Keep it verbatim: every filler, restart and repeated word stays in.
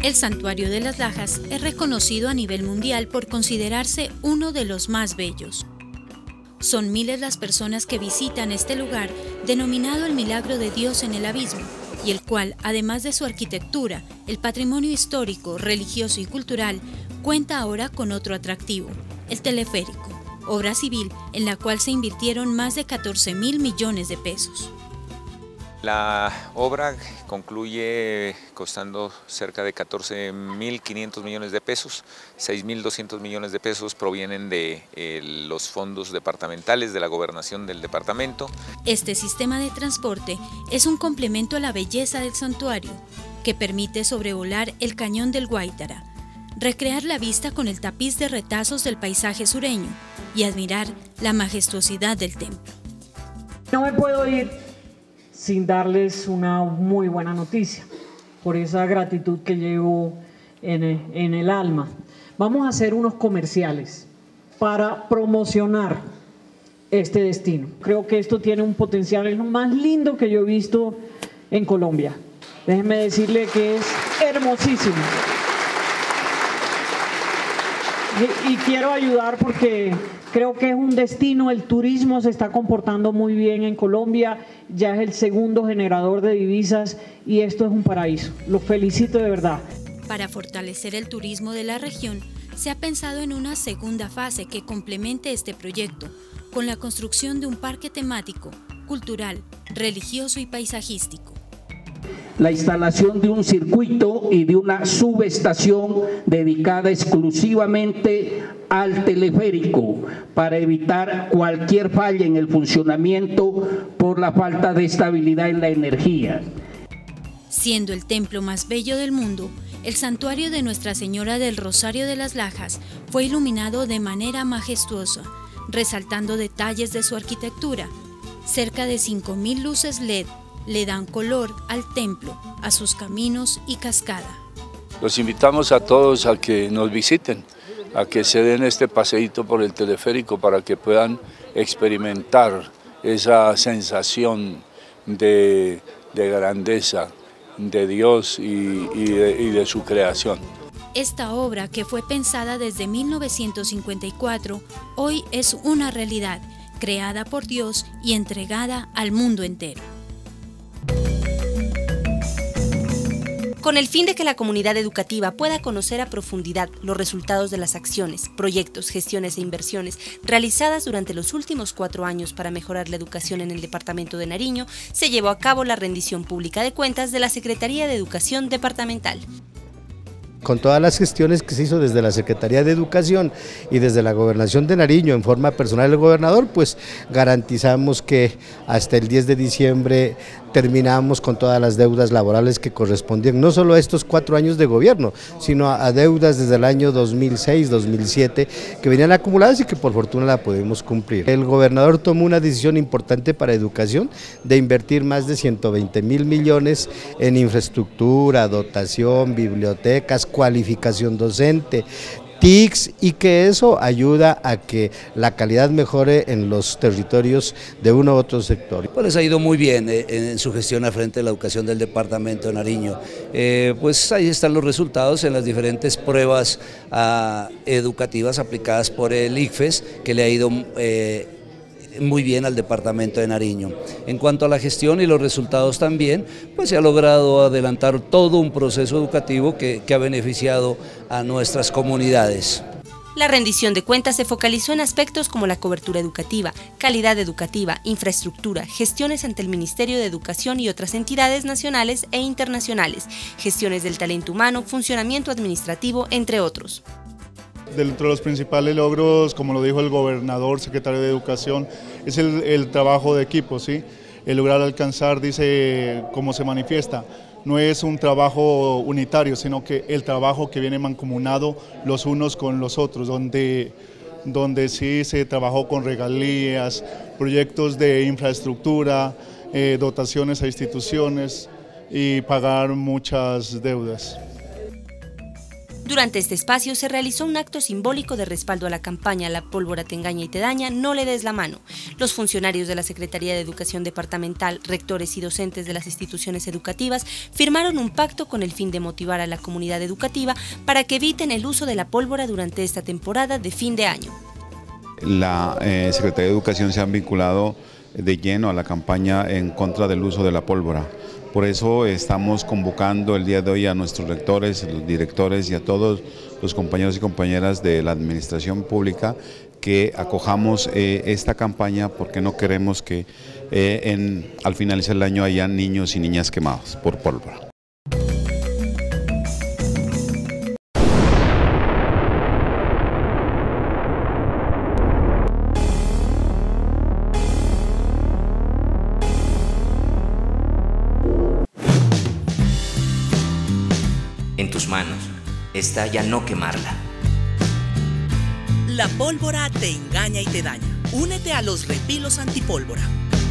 El Santuario de las Lajas es reconocido a nivel mundial por considerarse uno de los más bellos. Son miles las personas que visitan este lugar, denominado el Milagro de Dios en el Abismo, y el cual, además de su arquitectura, el patrimonio histórico, religioso y cultural, cuenta ahora con otro atractivo, el teleférico, obra civil en la cual se invirtieron más de catorce mil millones de pesos. La obra concluye costando cerca de catorce mil quinientos millones de pesos, seis mil doscientos millones de pesos provienen de eh, los fondos departamentales de la gobernación del departamento. Este sistema de transporte es un complemento a la belleza del santuario, que permite sobrevolar el cañón del Guaitara, recrear la vista con el tapiz de retazos del paisaje sureño y admirar la majestuosidad del templo. No me puedo ir sin darles una muy buena noticia, por esa gratitud que llevo en el, en el alma. Vamos a hacer unos comerciales para promocionar este destino. Creo que esto tiene un potencial, es lo más lindo que yo he visto en Colombia. Déjenme decirle que es hermosísimo. Y, y quiero ayudar porque creo que es un destino, el turismo se está comportando muy bien en Colombia, ya es el segundo generador de divisas y esto es un paraíso. Los felicito de verdad. Para fortalecer el turismo de la región, se ha pensado en una segunda fase que complemente este proyecto, con la construcción de un parque temático, cultural, religioso y paisajístico. La instalación de un circuito y de una subestación dedicada exclusivamente al teleférico para evitar cualquier falla en el funcionamiento por la falta de estabilidad en la energía. Siendo el templo más bello del mundo, el santuario de Nuestra Señora del Rosario de las Lajas fue iluminado de manera majestuosa, resaltando detalles de su arquitectura. Cerca de cinco mil luces L E D le dan color al templo, a sus caminos y cascada. Los invitamos a todos a que nos visiten, a que se den este paseíto por el teleférico para que puedan experimentar esa sensación de, de grandeza de Dios y, y, de, y de su creación. Esta obra, que fue pensada desde mil novecientos cincuenta y cuatro, hoy es una realidad, creada por Dios y entregada al mundo entero. Con el fin de que la comunidad educativa pueda conocer a profundidad los resultados de las acciones, proyectos, gestiones e inversiones realizadas durante los últimos cuatro años para mejorar la educación en el departamento de Nariño, se llevó a cabo la rendición pública de cuentas de la Secretaría de Educación Departamental. Con todas las gestiones que se hizo desde la Secretaría de Educación y desde la Gobernación de Nariño en forma personal del gobernador, pues garantizamos que hasta el diez de diciembre terminamos con todas las deudas laborales que correspondían no solo a estos cuatro años de gobierno, sino a, a deudas desde el año dos mil seis, dos mil siete que venían acumuladas y que por fortuna la pudimos cumplir. El gobernador tomó una decisión importante para educación de invertir más de ciento veinte mil millones en infraestructura, dotación, bibliotecas, cualificación docente, T I Cs, y que eso ayuda a que la calidad mejore en los territorios de uno u otro sector. Pues les ha ido muy bien eh, en su gestión al frente de la educación del departamento de Nariño. Eh, pues ahí están los resultados en las diferentes pruebas ah, educativas aplicadas por el I C F E S, que le ha ido eh, muy bien al departamento de Nariño. En cuanto a la gestión y los resultados también, pues se ha logrado adelantar todo un proceso educativo que, que ha beneficiado a nuestras comunidades. La rendición de cuentas se focalizó en aspectos como la cobertura educativa, calidad educativa, infraestructura, gestiones ante el Ministerio de Educación y otras entidades nacionales e internacionales, gestiones del talento humano, funcionamiento administrativo, entre otros. Dentro de los principales logros, como lo dijo el gobernador, secretario de Educación, es el, el trabajo de equipo, ¿sí? El lograr alcanzar, dice, como se manifiesta, no es un trabajo unitario, sino que el trabajo que viene mancomunado los unos con los otros, donde, donde sí se trabajó con regalías, proyectos de infraestructura, eh, dotaciones a instituciones y pagar muchas deudas. Durante este espacio se realizó un acto simbólico de respaldo a la campaña La pólvora te engaña y te daña, no le des la mano. Los funcionarios de la Secretaría de Educación Departamental, rectores y docentes de las instituciones educativas firmaron un pacto con el fin de motivar a la comunidad educativa para que eviten el uso de la pólvora durante esta temporada de fin de año. La eh, Secretaría de Educación se ha vinculado de lleno a la campaña en contra del uso de la pólvora. Por eso estamos convocando el día de hoy a nuestros rectores, los directores y a todos los compañeros y compañeras de la administración pública que acojamos eh, esta campaña, porque no queremos que eh, en, al finalizar el año haya niños y niñas quemados por pólvora. En tus manos está ya no quemarla. La pólvora te engaña y te daña. Únete a los repilos antipólvora.